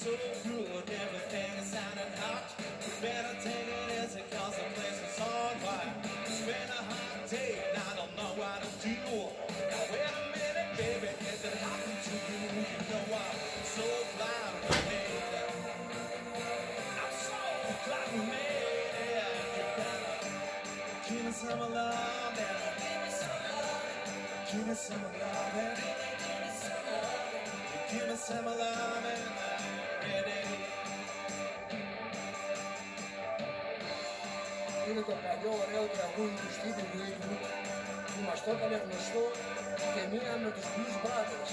so good, everything is sounding hot. You better take it easy, cause the place is on fire. It's been a hot day, and I don't know what to do. Now wait a minute, baby, if it happened to you, you know I'm so blind with hate. I'm so blind with hate. You better give me some loving. Give me some loving. Give me some loving. Είναι το παλιό ωραίο τραγούδι του Στίβι Γουίγκου που μας το έκανε γνωστό και μία με τους Blues Brothers.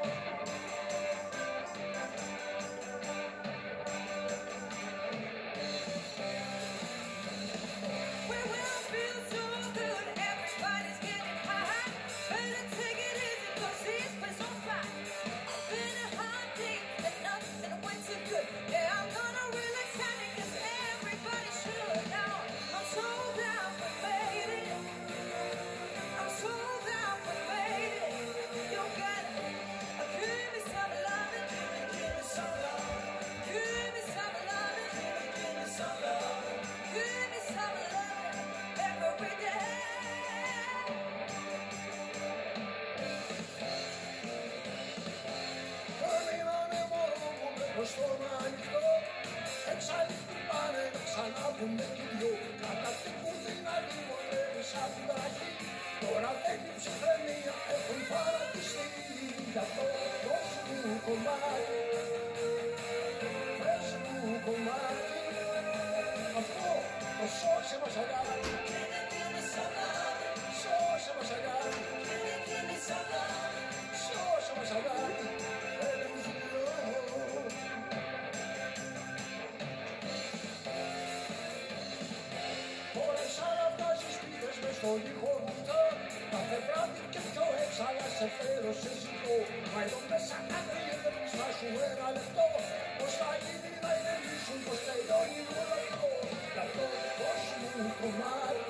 Στόμα ανοιχτό, εξαλείφθη πάνε να ξανάβουνε κι δυο. Καταστικούν την αλλήμωνε σαν την βραχή. Τώρα θέλει ψυχραιμία, έχουν παρατηστεί. Γι' αυτό δώσ' μου κομμάτι, βρες μου κομμάτι. Αυτό το σώσε μας αγάπη, σώσε μας αγάπη, σώσε μας αγάπη. Στον ήχο βουτώ, κάθε βράδυ και πιο έξαλα σε φέρω σε ζητώ. Μα εδώ μέσα κατρίδες θα σου ένα λεπτό, πως θα γίνει να ηρεμήσουν, πως τελειώνει όλο αυτό. Γι' αυτό δώσ' μου κομμάτι,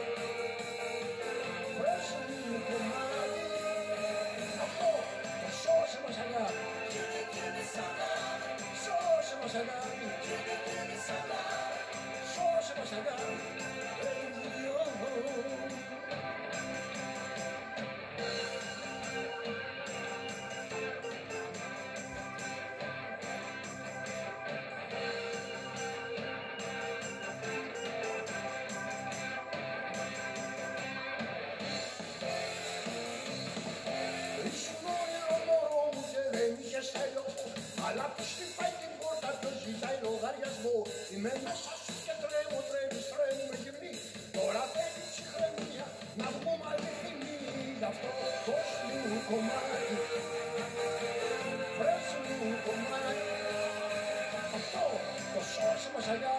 βρες μου κομμάτι. Αυτό το σώσε μας αγάπη, σώσε μας αγάπη, σώσε μας αγάπη. Αλλά πως χτυπάει την πόρτα και ζητάει λογαριασμό. Είμαι μέσα σου και τρέμω, τρέμουμε γυμνή. Τώρα θέλει ψυχραιμία, να βγούμε αληθινοί. Γι' αυτό δώσ' μου κομμάτι, βρες μου κομμάτι. Αυτό το σώσε μας αγάπη.